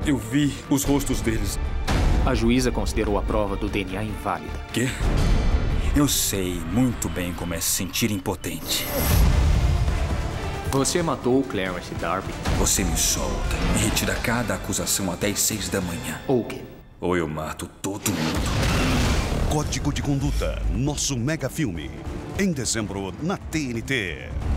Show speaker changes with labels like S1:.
S1: Eu vi os rostos deles.
S2: A juíza considerou a prova do DNA inválida.
S1: Quê? Eu sei muito bem como é se sentir impotente.
S2: Você matou o Clarence Darby?
S1: Você me solta e retira cada acusação até as 6 da manhã.
S2: Ou o quê?
S1: Ou eu mato todo mundo.
S3: Código de Conduta, nosso mega filme. Em dezembro, na TNT.